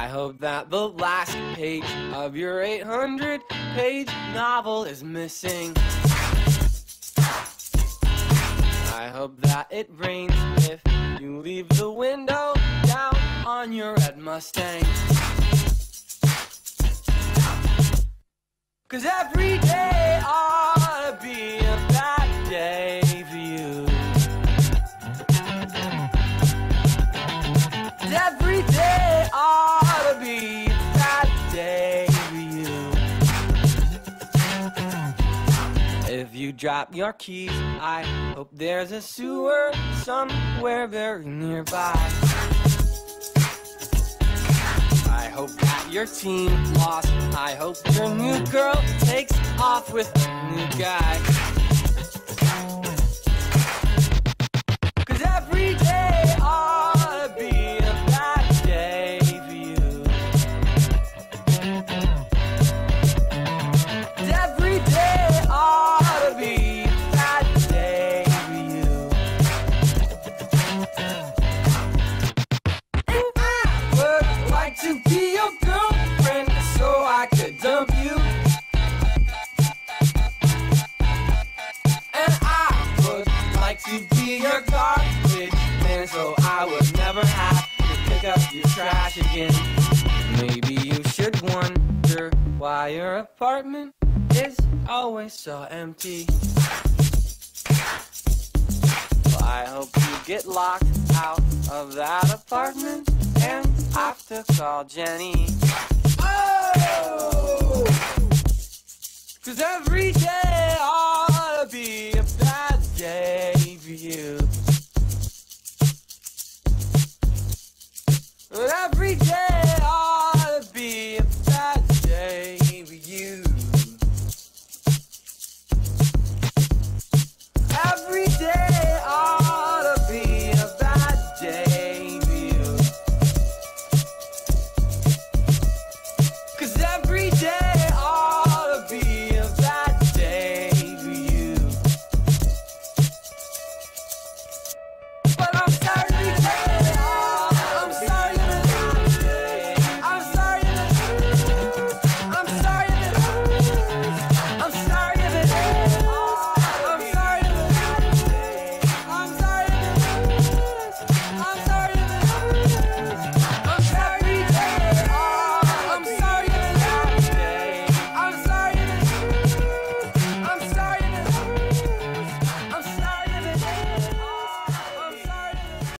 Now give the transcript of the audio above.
I hope that the last page of your 800-page novel is missing. I hope that it rains if you leave the window down on your red Mustang. 'Cause every day ought to be a bad day for you. 'Cause every day ought to be a bad day for you. If you drop your keys, I hope there's a sewer somewhere very nearby. I hope that your team lost. I hope your new girl takes off with a new guy. 'Cause every day ought to be a bad day for you. 'Cause every day ought to be a bad day for you. And I would like to be your girlfriend so I could dump you. And I would like to be your garbage man so I would never have to pick up your trash again. Maybe you should wonder why your apartment is always so empty. Well, I hope you get locked out of that apartment and have to call Jenny. Oh! 'Cause every day ought to be a bad day for you. But every day